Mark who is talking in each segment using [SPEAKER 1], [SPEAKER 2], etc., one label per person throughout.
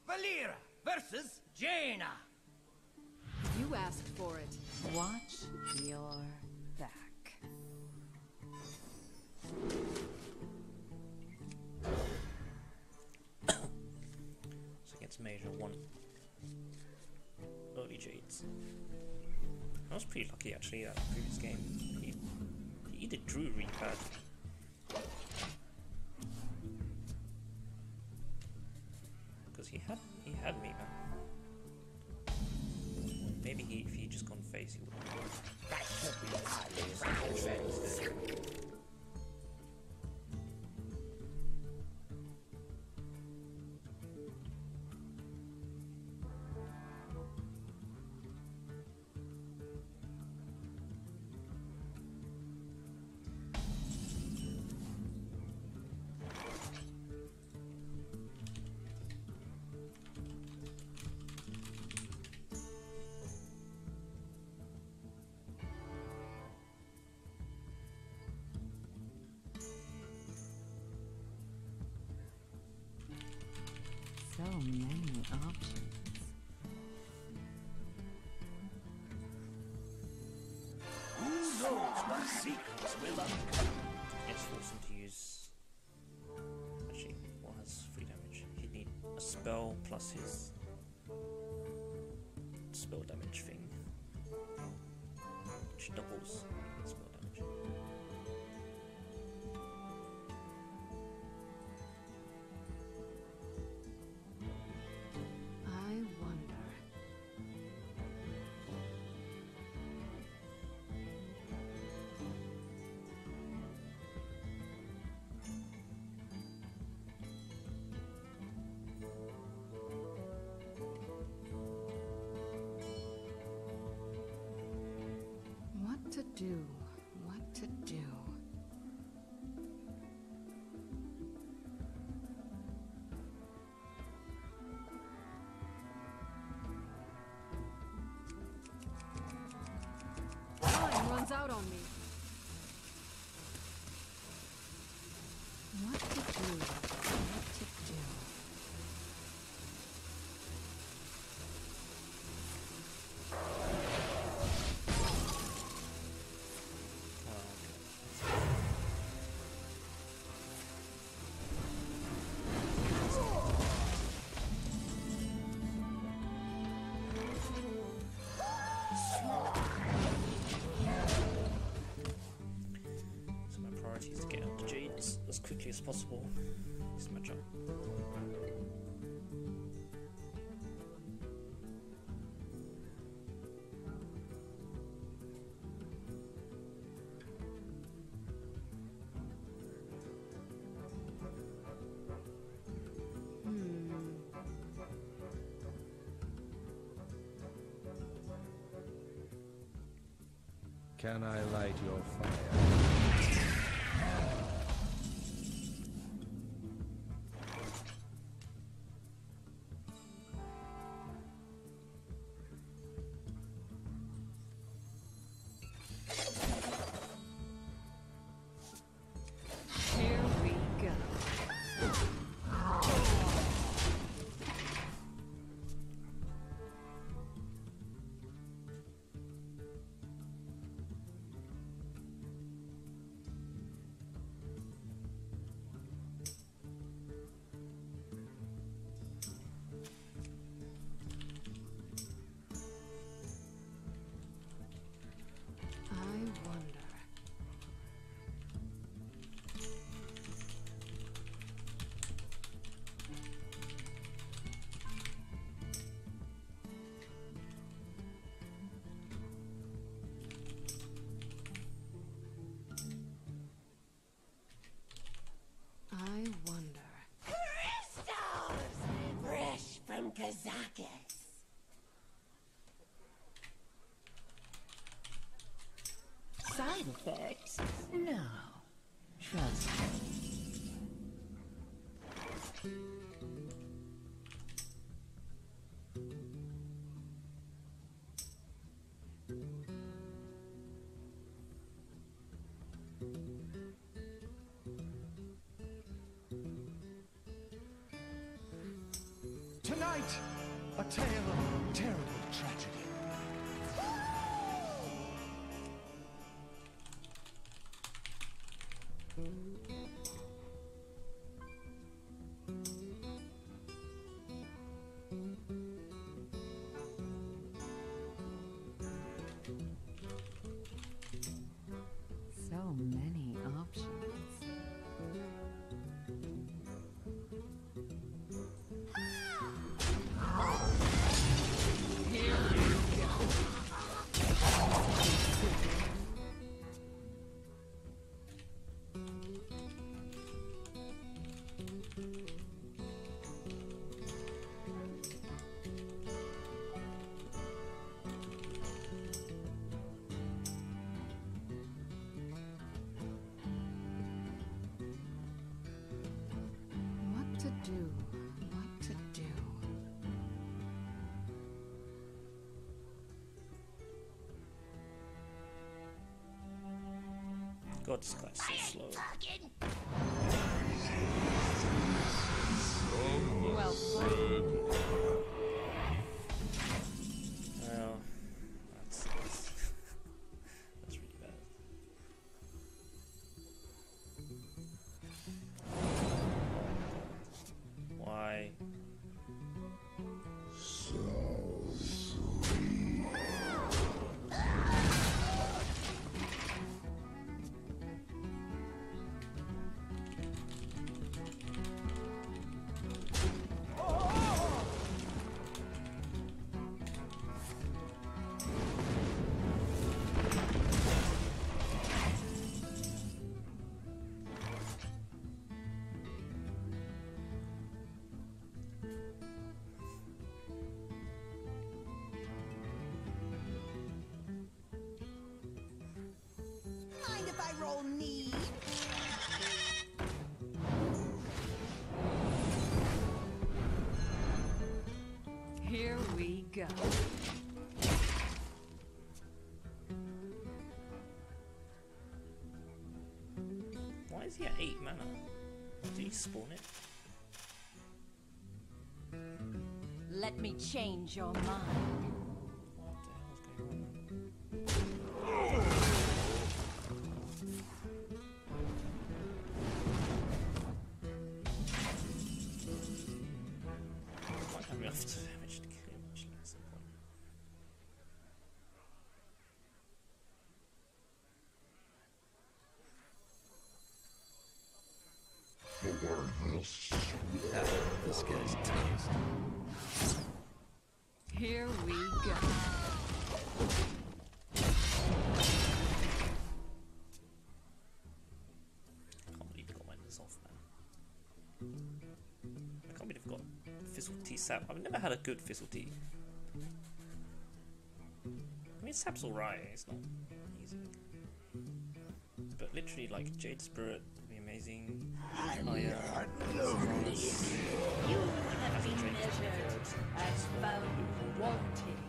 [SPEAKER 1] Valera versus Jaina.
[SPEAKER 2] You asked for it.
[SPEAKER 3] Watch your back.
[SPEAKER 4] So against Major 1. Early Jades. I was pretty lucky actually that previous game. He did Drew really badly. Because he had me, man. Maybe if he just gone face, he would have.
[SPEAKER 1] That should be highly recompensed.
[SPEAKER 3] So many options.
[SPEAKER 1] Who knows what secrets will uncover?
[SPEAKER 4] Let's force him to use. Actually, what has 3 damage? He'd need a spell plus his spell damage thing, which doubles his spell damage.
[SPEAKER 2] I wonder. What to do? What to do? Time runs out on me. What to do? What to do?
[SPEAKER 4] So my priority is to get out to Jade as quickly as possible. This matchup.
[SPEAKER 5] Can I light your fire?
[SPEAKER 2] Here we go. I wonder. I wonder.
[SPEAKER 1] Crystals! Fresh from Kazakis.
[SPEAKER 3] Side effects? No. Trust me.
[SPEAKER 1] Tonight, a tale of terrible tragedy.
[SPEAKER 3] So many options.
[SPEAKER 2] What to do? What to do?
[SPEAKER 4] God, this guy's so slow.
[SPEAKER 2] Well,
[SPEAKER 4] Well, that's that's really bad. Why?
[SPEAKER 6] Mind if I roll need?
[SPEAKER 2] here we go.
[SPEAKER 4] Why is he at 8 mana? Did he spawn it?
[SPEAKER 6] Let me change your mind.
[SPEAKER 4] What the hell's going on? Might have enough damage to kill him, actually, at some point.
[SPEAKER 5] This guy's toast.
[SPEAKER 2] Here we go.
[SPEAKER 4] I can't believe he got Wenders off, man. I can't believe I've got Fizzle Tea Sap. I've never had a good Fizzle Tea. I mean, Sap's alright, it's not easy. But literally, like, Jade Spirit would be amazing.
[SPEAKER 6] You have been measured as found wanting.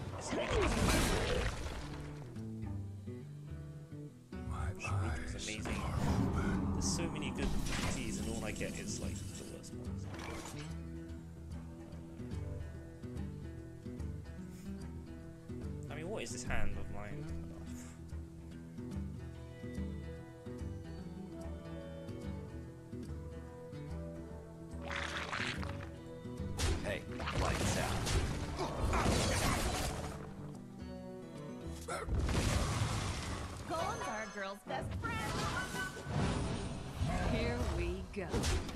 [SPEAKER 4] Shrieking is amazing. There's so many good teas, and all I get is like the worst ones. I mean, what is this hand of mine?
[SPEAKER 5] Hey, lights out.
[SPEAKER 6] Golems are a girl's best friend.
[SPEAKER 2] Here we go.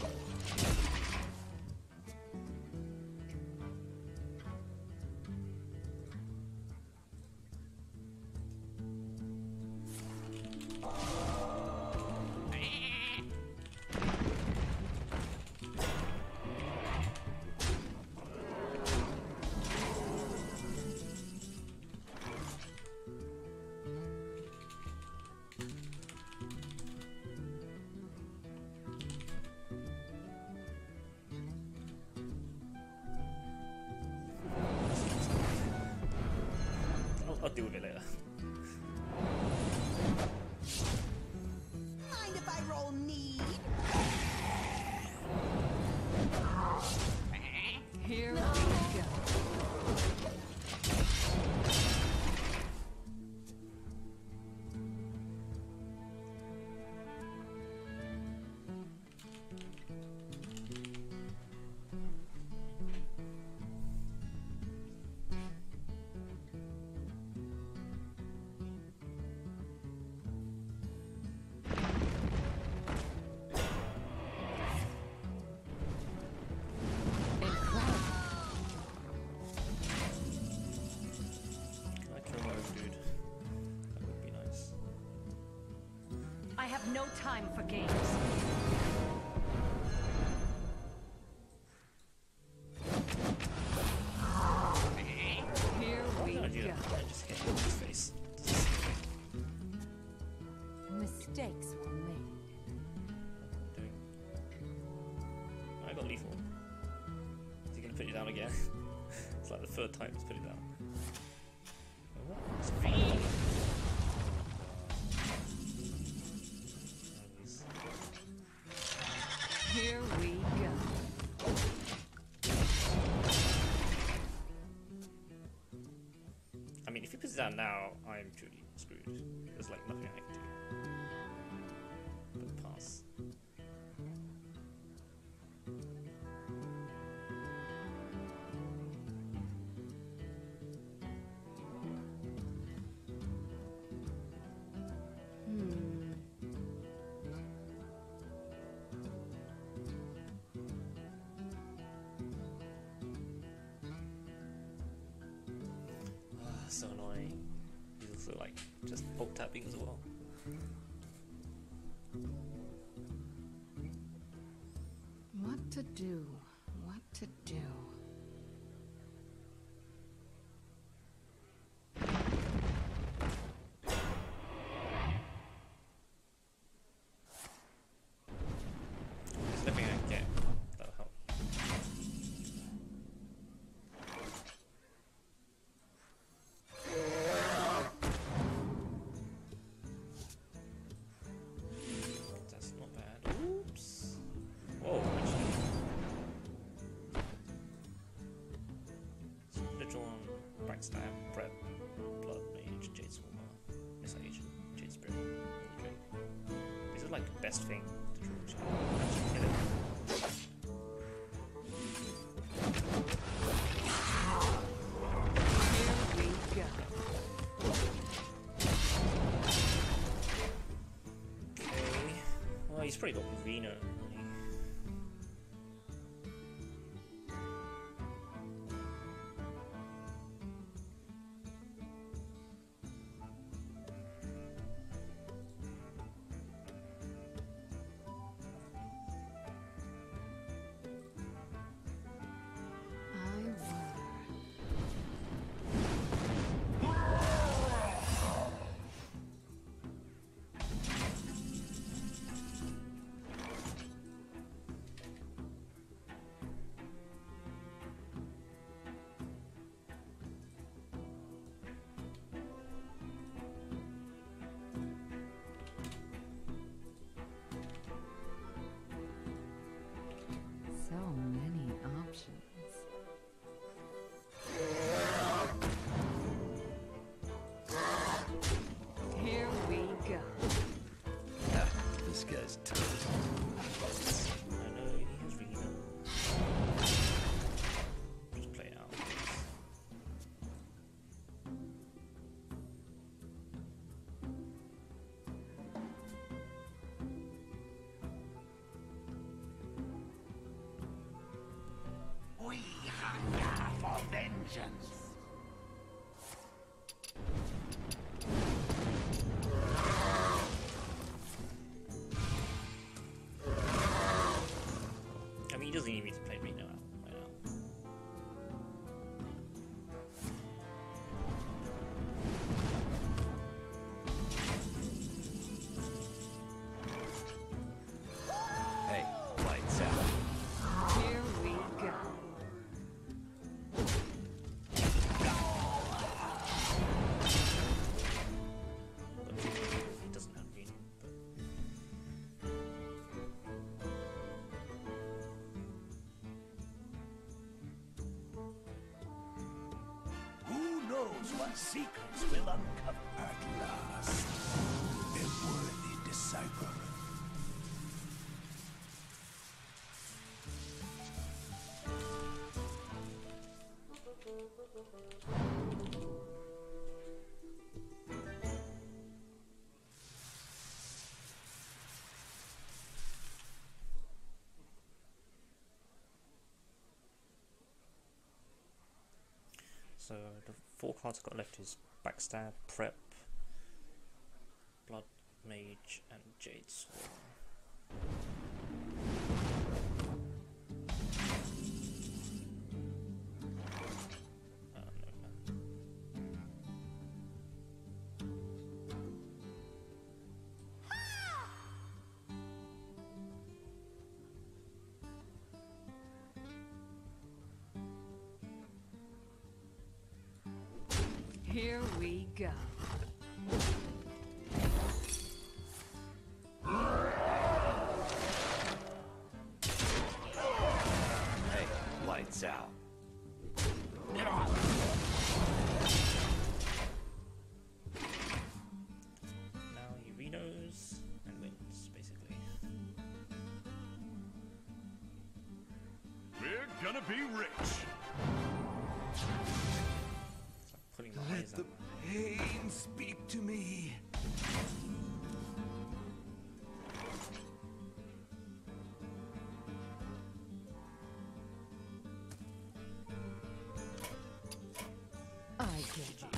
[SPEAKER 4] I'll deal with it later.
[SPEAKER 6] Mind if I roll need?
[SPEAKER 2] Here we go.
[SPEAKER 4] Can I kill my own dude? That would be nice.
[SPEAKER 6] I have no time for games.
[SPEAKER 2] Here
[SPEAKER 4] Why
[SPEAKER 2] we
[SPEAKER 4] can't I do
[SPEAKER 2] go.
[SPEAKER 4] that? I just hit him in his face.
[SPEAKER 6] Mistakes were made.
[SPEAKER 4] Doing. I got lethal. Is he gonna put you down again? It's like the third time he's put it down. Oh, what? It's fine. Nice.
[SPEAKER 2] Here we go.
[SPEAKER 4] I mean, if he puts it down now, I'm truly screwed. There's like nothing I can do. But pass. So annoying. He's also like just poke tapping as well.
[SPEAKER 2] What to do? What to do?
[SPEAKER 4] There's nothing I can get that'll help. That's not bad. Oops. Whoa, actually. Little on Backstab, Prep, Blood Mage, Jade Swarmer, Miss Agent, Jade Spirit, Drake. These are like the best thing to draw each other. Actually kill it.
[SPEAKER 2] Here we go.
[SPEAKER 4] Okay. Well, he's probably got Reno. hasn't he?
[SPEAKER 2] I were.
[SPEAKER 3] So many options.
[SPEAKER 2] Here we go.
[SPEAKER 5] Ah, this guy's toast.
[SPEAKER 4] I know he has Reno. Just play it out.
[SPEAKER 1] We hunger for vengeance.
[SPEAKER 4] I mean, he doesn't even need to play Reno out right now.
[SPEAKER 5] Hey, lights out.
[SPEAKER 2] Here we go.
[SPEAKER 1] what secrets we'll uncover. At last, a worthy disciple.
[SPEAKER 4] So the 4 cards I've got left is Backstab, Prep, Blood Mage, and Jade Swarm.
[SPEAKER 2] Here we go.
[SPEAKER 5] Hey, lights out.
[SPEAKER 4] Now he reknows and wins, basically.
[SPEAKER 1] We're gonna be rich.
[SPEAKER 4] It's like putting my eyes
[SPEAKER 1] Let the
[SPEAKER 4] out.
[SPEAKER 1] pain speak to me.
[SPEAKER 2] I get you.